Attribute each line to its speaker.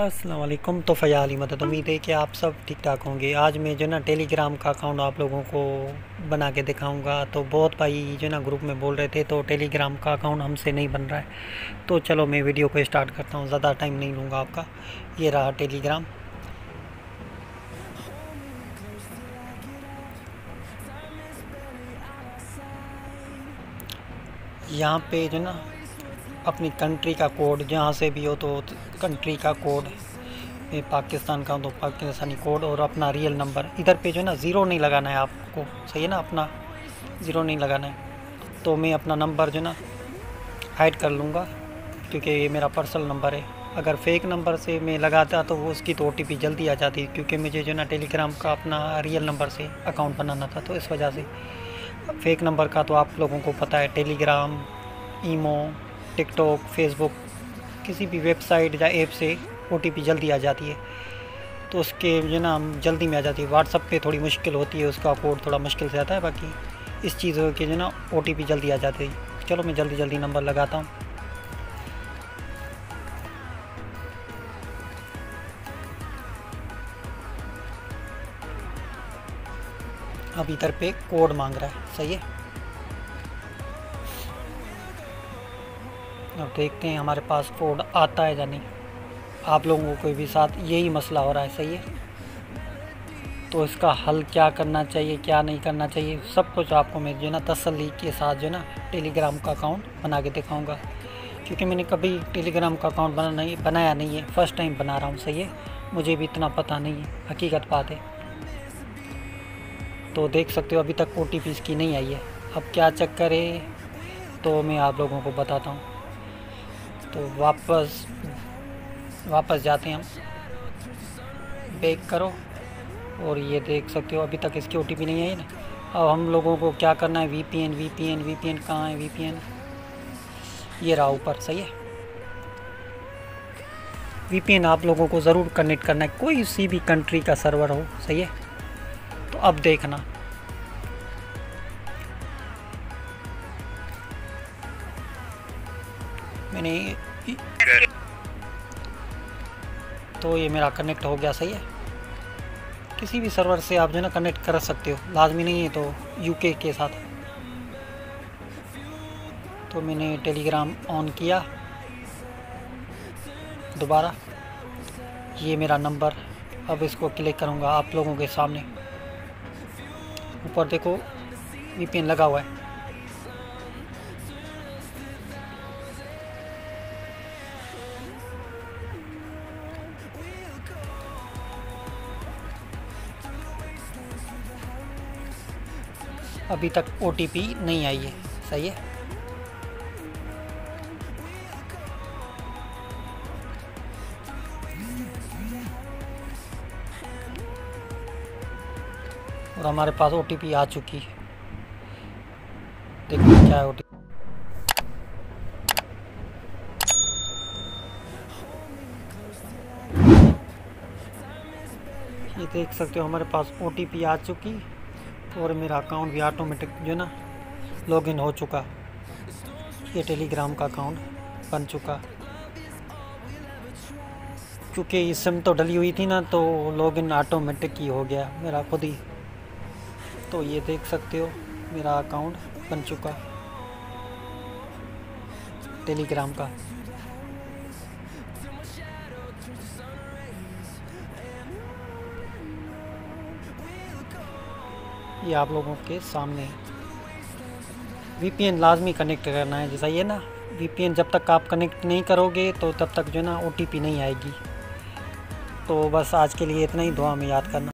Speaker 1: अस्सलाम वालेकुम। तो फ़याली मदद, उम्मीद है कि आप सब ठीक ठाक होंगे। आज मैं जो ना टेलीग्राम का अकाउंट आप लोगों को बना के दिखाऊंगा। तो बहुत भाई जो ना ग्रुप में बोल रहे थे तो टेलीग्राम का अकाउंट हमसे नहीं बन रहा है। तो चलो मैं वीडियो को स्टार्ट करता हूँ, ज़्यादा टाइम नहीं लूँगा आपका। ये रहा टेलीग्राम। यहाँ पे जो ना अपनी कंट्री का कोड, जहाँ से भी हो तो कंट्री का कोड, मैं पाकिस्तान का हूँ तो पाकिस्तानी कोड, और अपना रियल नंबर। इधर पे जो है ना ज़ीरो नहीं लगाना है आपको, सही है ना, अपना ज़ीरो नहीं लगाना है। तो मैं अपना नंबर जो ना हाइड कर लूँगा क्योंकि ये मेरा पर्सनल नंबर है। अगर फेक नंबर से मैं लगाता तो वो उसकी तो OTP जल्दी आ जाती, क्योंकि मुझे जो ना टेलीग्राम का अपना रियल नंबर से अकाउंट बनाना था। तो इस वजह से फेक नंबर का तो आप लोगों को पता है, टेलीग्राम, ईमो, टिकटॉक, फेसबुक, किसी भी वेबसाइट या ऐप से OTP जल्दी आ जाती है। तो उसके जो ना जल्दी में आ जाती है। व्हाट्सअप पे थोड़ी मुश्किल होती है, उसका कोड थोड़ा मुश्किल से आता है। बाकी इस चीज़ों के जो ना OTP जल्दी आ जाती है। चलो मैं जल्दी जल्दी नंबर लगाता हूँ। अब इधर पे कोड मांग रहा है, सही है। अब देखते हैं हमारे पास कोड आता है या नहीं। आप लोगों को भी साथ यही मसला हो रहा है, सही है। तो इसका हल क्या करना चाहिए, क्या नहीं करना चाहिए, सब कुछ आपको मैं जो ना तसल्ली के साथ जो ना टेलीग्राम का अकाउंट बना के दिखाऊंगा। क्योंकि मैंने कभी टेलीग्राम का अकाउंट बनाया नहीं है, फ़र्स्ट टाइम बना रहा हूँ, सही है। मुझे भी इतना पता नहीं है, हकीकत बात है। तो देख सकते हो अभी तक OTP इसकी नहीं आई है। अब क्या चक्कर है तो मैं आप लोगों को बताता हूँ। तो वापस जाते हैं हम, बैक करो, और ये देख सकते हो अभी तक इसकी OTP नहीं आई ना। अब हम लोगों को क्या करना है, VPN कहाँ है, VPN ये रहा ऊपर, सही है। VPN आप लोगों को ज़रूर कनेक्ट करना है, कोई सी भी कंट्री का सर्वर हो, सही है। तो अब देखना, मैंने तो ये मेरा कनेक्ट हो गया, सही है। किसी भी सर्वर से आप जो ना कनेक्ट कर सकते हो, लाजमी नहीं है तो UK के साथ। तो मैंने टेलीग्राम ऑन किया दोबारा, ये मेरा नंबर। अब इसको क्लिक करूँगा आप लोगों के सामने। ऊपर देखो VPN लगा हुआ है। अभी तक OTP नहीं आई है, सही है। और हमारे पास OTP आ चुकी है, देखो क्या है OTP। ये देख सकते हो हमारे पास OTP आ चुकी, और मेरा अकाउंट भी ऑटोमेटिक जो ना लॉगिन हो चुका। ये टेलीग्राम का अकाउंट बन चुका, क्योंकि ये सिम तो डली हुई थी ना, तो लॉगिन ऑटोमेटिक ही हो गया मेरा खुद ही। तो ये देख सकते हो मेरा अकाउंट बन चुका टेलीग्राम का। ये आप लोगों के सामने VPN लाजमी कनेक्ट करना है, जैसा ये ना VPN जब तक आप कनेक्ट नहीं करोगे तो तब तक जो ना OTP नहीं आएगी। तो बस आज के लिए इतना ही, दुआ में याद करना।